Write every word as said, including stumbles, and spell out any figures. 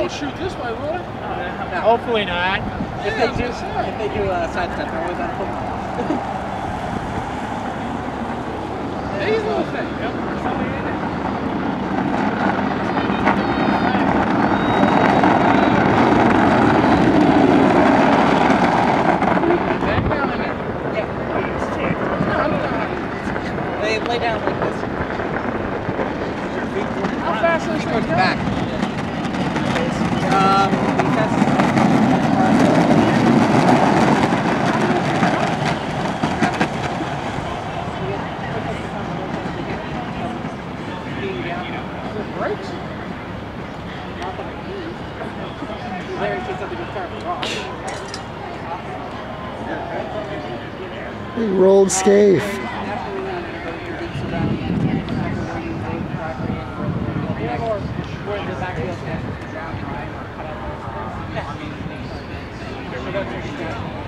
won't shoot this way, will it? No. Hopefully not. If they do, if they do a side step, they're always on football. These little things. Yep. They lay down like this. How fast is Towards it the back. Um, that's, brakes? not that I use. There, in case something goes terribly wrong. He rolled Scaife. Yeah.